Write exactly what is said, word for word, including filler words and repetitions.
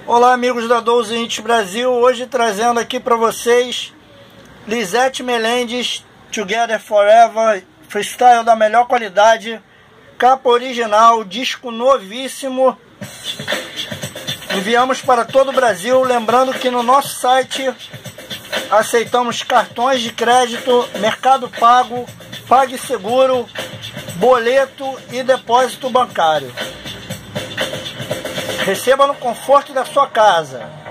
Olá, amigos da doze Inch Brasil, hoje trazendo aqui para vocês Lisette Melendes, Together Forever, freestyle da melhor qualidade, capa original, disco novíssimo. Enviamos para todo o Brasil, lembrando que no nosso site aceitamos cartões de crédito, Mercado Pago, PagSeguro, boleto e depósito bancário. Receba no conforto da sua casa.